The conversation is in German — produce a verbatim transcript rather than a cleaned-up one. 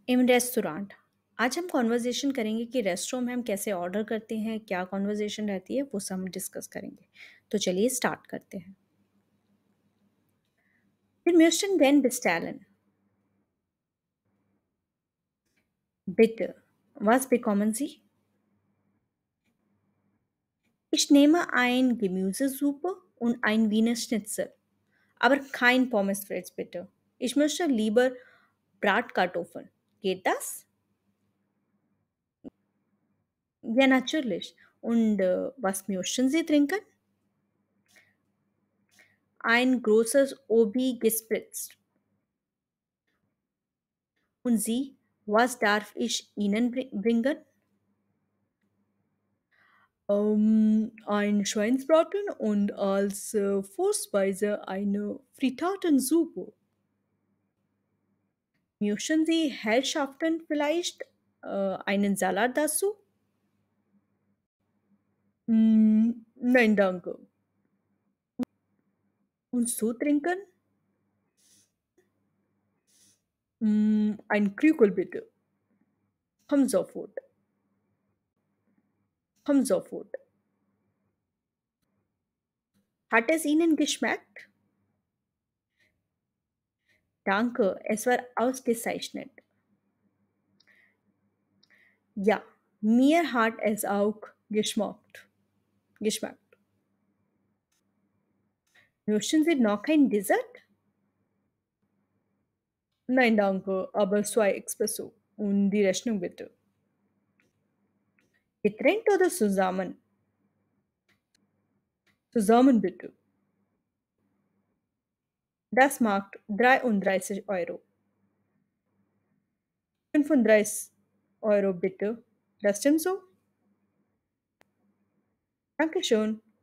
im restaurant. आज हम कॉन्वर्जेशन करेंगे कि रेस्टोरेंट में हम कैसे ऑर्डर करते हैं, क्या कॉन्वर्जेशन रहती है, वो सब हम डिस्कस करेंगे। तो चलिए स्टार्ट करते हैं। Wir möchten gern bestellen. Bitte. Was bekommen Sie? Ich nehme ein Gemüsesuppe und ein Wiener Schnitzel. Aber kein Pommes frites, bitte. Ich möchte lieber Bratkartoffeln. Geht das? Ja, natürlich. Und äh, was möchten Sie trinken? Ein großes Obi gespritzt. Und Sie, was darf ich Ihnen bri- bringen? Ähm, ein Schweinsbraten und als äh, Vorspeise eine Frittatensuppe. Möchten Sie Herrschaften vielleicht äh, einen Salat dazu? Mm, nein, danke. Und zu trinken? Mm, ein Krügel bitte. Komm sofort. Komm sofort. Hat es Ihnen geschmeckt? Danke, es war ausgezeichnet. Ja, mir hat es auch geschmeckt. Geschmeckt. Möchten Sie noch ein Dessert? Nein, danke, aber zwei Espresso. Und die Rechnung bitte. Getrennt oder zusammen? Zusammen bitte. Das macht dreiunddreißig Euro. fünfunddreißig Euro bitte. Das stimmt so? Dankeschön.